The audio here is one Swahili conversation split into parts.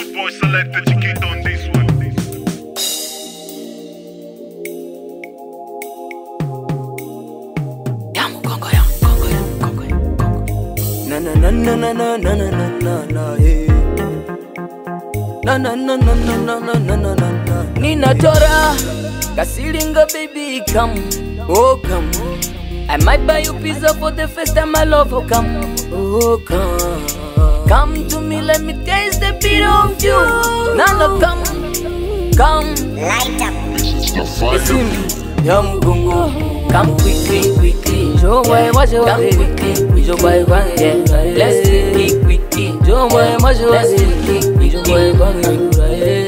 Good boy selected, Chiquito on this one. Na na na na na na na na na na na yeah. Na na na na na na na na na na. Nina Tora, Kasilinga baby come, oh come. I might buy you pizza for the first time, my love, oh come, oh come. Come to me, let me taste the beat of you. Nana come, come. Light up. Listen, young gungo. Come quickly, quickly. Show boy, watch your way. Come quickly, show boy, one yeah. Let's quickly, quickly. Show boy, watch your way. Show boy, one yeah.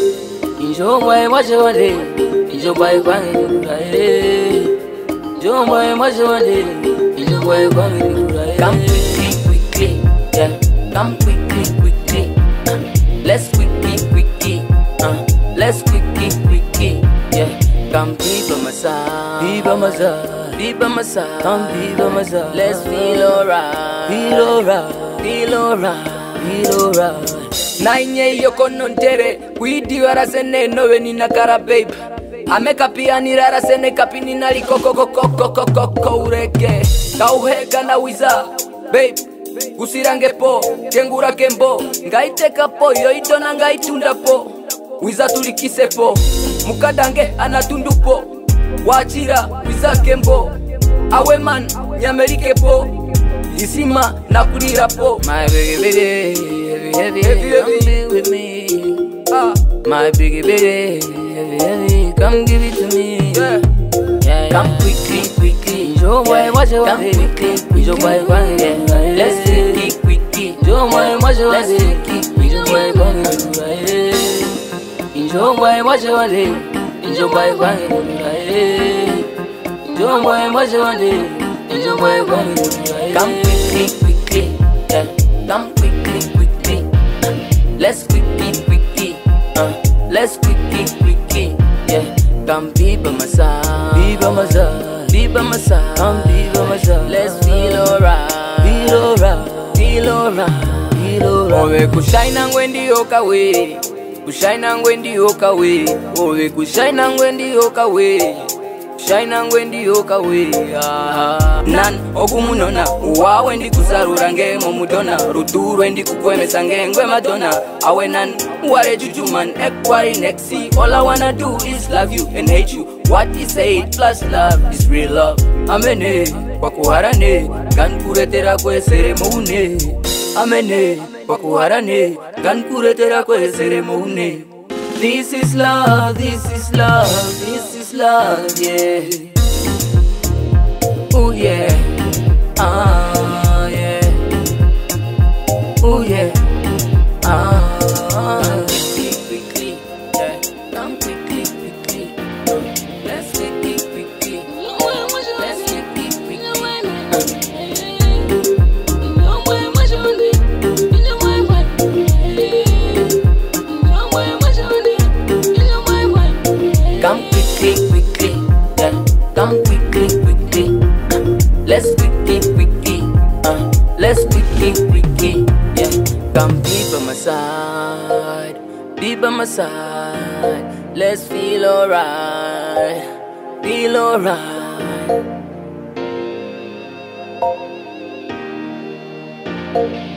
Show boy, watch your way. Show boy, one yeah. Show boy, watch your way. Show boy, one yeah. Come quickly, quickly, yeah. Come quickly, quickly. Let's quickly, quickly. Let's quickly, quickly, yeah. Come be by my side, be by my side, be by my side. Come be by my side. Let's feel alright, feel alright, feel alright, feel alright. Nainye yoko nontere, kuidi warasene nowe nina kara babe. Ameka pia nirara sene kapini nali koko koko koko koko ureke. Kauheka na wiza, babe. Gusirange po, kengura kembo. Ngaiteka po, yoidona ngaitunda po. Wiza tulikise po, mukadange anatundu po. Wachira, wiza kembo. Awe man, nyamerike po. Isima na kunira po. My baby, heavy, heavy, come be with me. My baby, heavy, heavy, come give it to me. Yeah. Come quickly, quickly. Show boy, watch your way. Come quickly, show boy, one yeah. Let's quickly, quickly. Show boy, watch your way. Show boy, one yeah. Show boy, watch your way. Show boy, one yeah. Show boy, watch your way. Show boy, one yeah. Come quickly, quickly, yeah. Come quickly, quickly. Let's quickly, quickly. Let's quickly, quickly, yeah. Come be by my side, be by my side, be by my side. Come be by my side. Let's feel alright, feel alright, feel alright, feel alright. Owe kushaina ngwendi okawe, kushaina ngwendi okawe. Owe kushaina ngwendi okawe, kushaina ngwendi okawe. Nan okumunona uwawe ndi kusarura ngemo mudona. Ruturo ndi kukwemesa ngengwe madonna. Awe nan ware jujuman ekwari nexi. All I wanna do is love you and hate you. What is hate plus love is real love. Amene kwa kuharane gan kuretera kwe seremone. Amene kwa kuharane gan kuretera kwe seremone. This is love, this is love, this is love, yeah. Oh yeah, yeah. Oh yeah, quickly, quickly, yeah. Come quickly, quickly. Let's quickly, quickly. Let's quickly, quickly. Come quickly, quickly, yeah. Come quickly, quickly. Let's quickly, quickly. Let's quickly, quickly, yeah. Come be by my side, be by my side. Let's feel alright, feel alright.